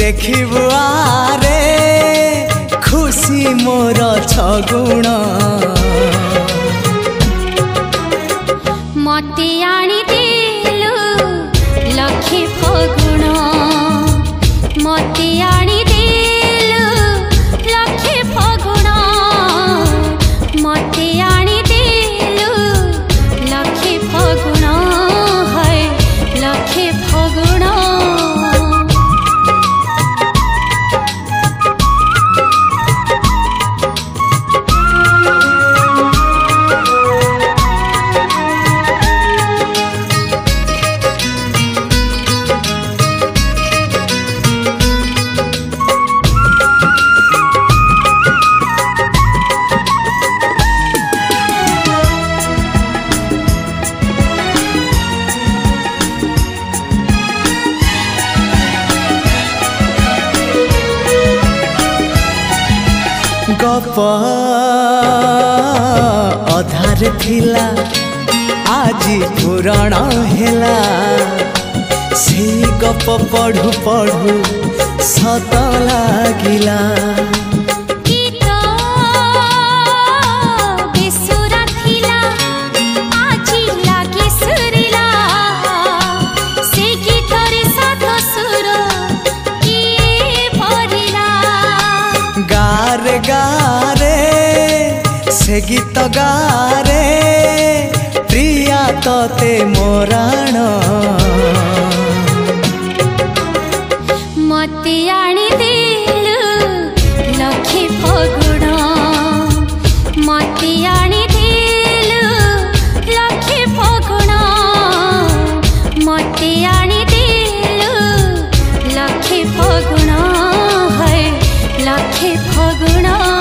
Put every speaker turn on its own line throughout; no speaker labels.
देखिबु आरे खुशी मोर छगुण
मते आनी देलु लखे फगुण मते आनी देलु लखे फगुण मते आनी देलु लखे फगुण है लखे फगुण
गप अधार थिला आजी पुराण हेला से गप पढ़ु पढ़ु सत लागिला गारे से गीत गारे प्रिया तोते मोराण
मते आनी देलु लखे फगुण मते आनी देलु लखे फगुण मते आनी देलु लखे फगुण है लखे फगुण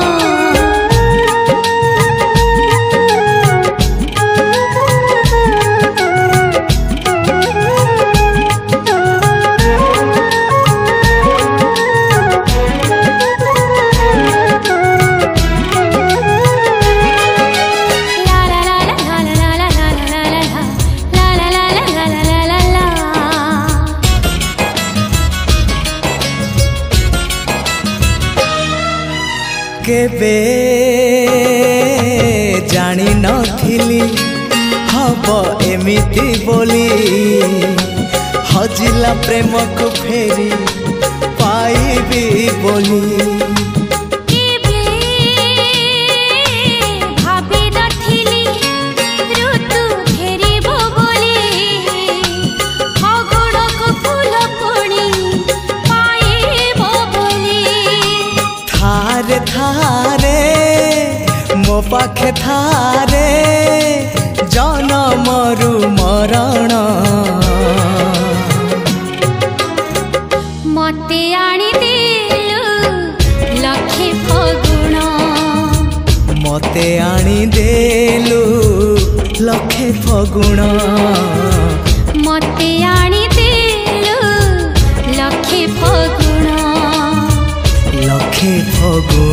केबे जानी नथिली हब एमिति बोली हजिला प्रेम को फेरी पाइबी बोली थारे मो पाखे थारे जनमरु मरण
मते आनी देलु लखे फगुण
मते आनी देलु लखे फगुण
मते आनी देलु लखे फगुण
लखे फगुण।